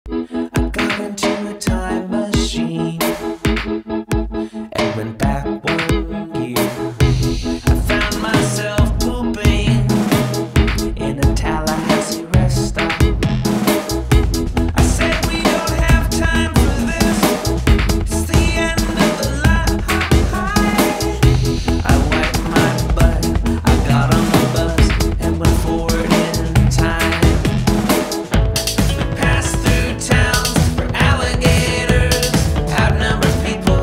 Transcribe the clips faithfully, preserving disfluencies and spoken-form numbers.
I got into a time machine and went back one year. I found myself pooping in a Tallahassee rest stop. I said we don't have time for this, it's the end of the line. I wiped my butt, I got on the bus and went forward in time. We passed through towns where alligators outnumbered people.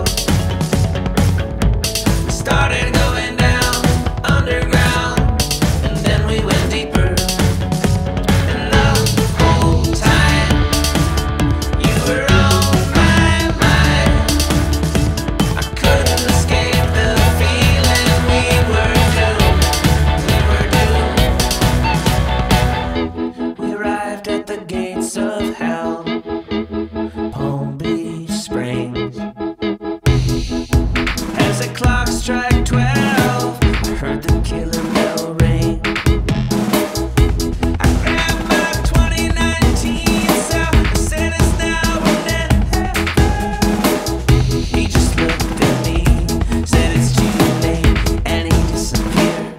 We started going down underground, and then we went deeper. And the whole time you were on my mind, I couldn't escape the feeling we were doomed. We were doomed. We arrived at the gates of hell, Palm Beach Springs. As the clock struck twelve, I heard the killer bell ring. I grabbed my twenty nineteen self and said it's now or never. He just looked at me, said it's too late, and he disappeared.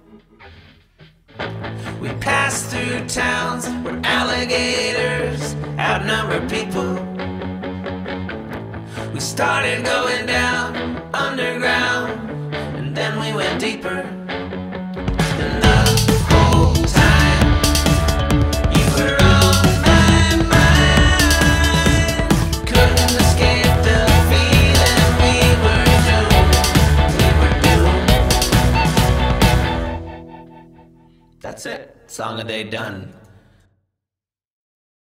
We passed through towns where alligators outnumber people. We started going down underground, and then we went deeper. And the whole time you were on my mind, couldn't escape the feeling we were doomed. We were doomed. That's it. Song a day done.